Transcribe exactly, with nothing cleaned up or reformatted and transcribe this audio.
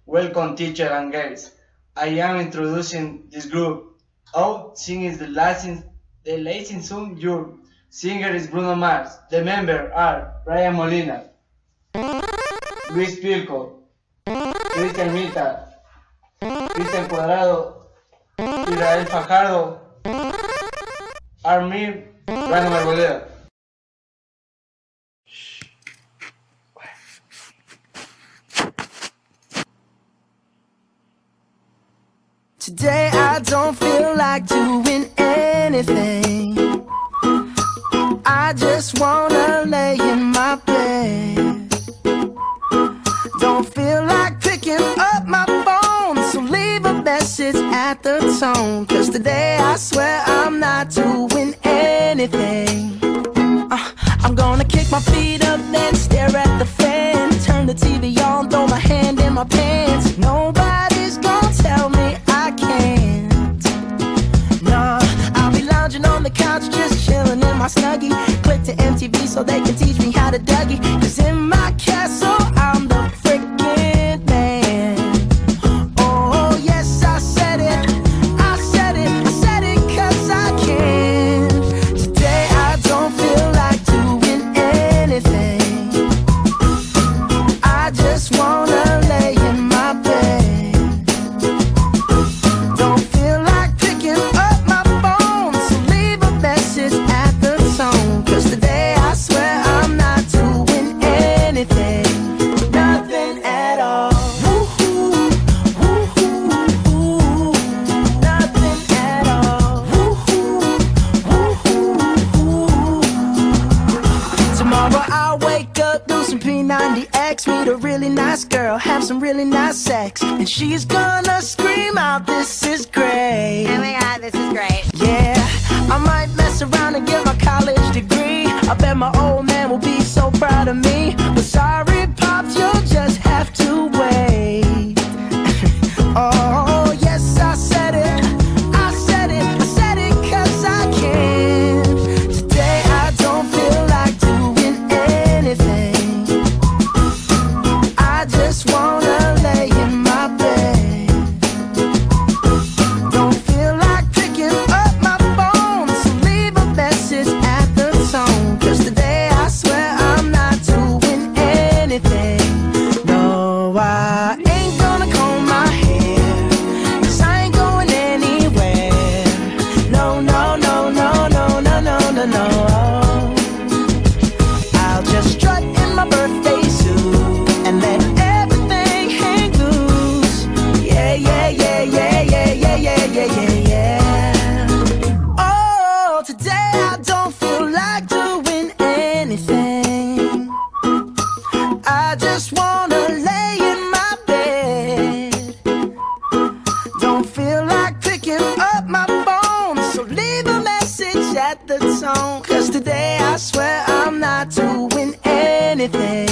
Welcome, teacher and guests. I am introducing this group. Our singing is the Latin, the Latin song. Your singer is Bruno Mars. The members are Brian Molina, Luis Pilco, Cristian Mita, Cristian Cuadrado, Israel Fajardo, Armir, Brandon Marboleda. Today I don't feel like doing anything. I just wanna lay in my bed. Don't feel like picking up my phone, so leave a message at the tone. Cause today I swear I'm not doing anything. uh, I'm gonna kick my feet up, then stare at the fan. Turn the T V on, throw my hand in my pants. Nobody's gonna tell me I can't. Nah, I'll be lounging on the couch, just chilling in my Snuggie. Click to M T V so they can teach me how to Dougie. Cause in my castle I'm the freaking man. Oh yes, I said it, I said it, I said it cause I can. Today I don't feel like doing anything. I just wanna lay in my bed. Don't feel like picking up my phone, so leave a message at the tone. Cause today I swear I'm not doing anything. Nothing at all. Woo-hoo, woo-hoo, woo. Nothing at all. Woo-hoo, woo-hoo, woo. Tomorrow I'll wake up, do some P ninety X, meet a really nice girl, have some really nice sex, and she's gonna scream out, "This is great." Oh my god, this is great. Yeah, I might mess around and get my college degree. I bet my old man will be so proud of me. But sorry, Pops, you'll just have to wait. Oh, yes, I said it, I said it, I said it cause I can. Today I don't feel like doing anything. I just wanna lay in my bed. Don't feel like picking up my phone, so leave a message at the tone. Cause today I swear I'm not doing anything. No, I ain't gonna comb my hair, cause I ain't going anywhere. No, no, no, no, no, no, no, no, no. I'll just strut in my birthday suit and let everything hang loose. Yeah, yeah, yeah, yeah, yeah, yeah, yeah, yeah, yeah, yeah. Oh, today I don't feel like doing anything. I just wanna lay in my bed. Don't feel like picking up my phone, so leave a message at the tone. Cause today I swear I'm not doing anything.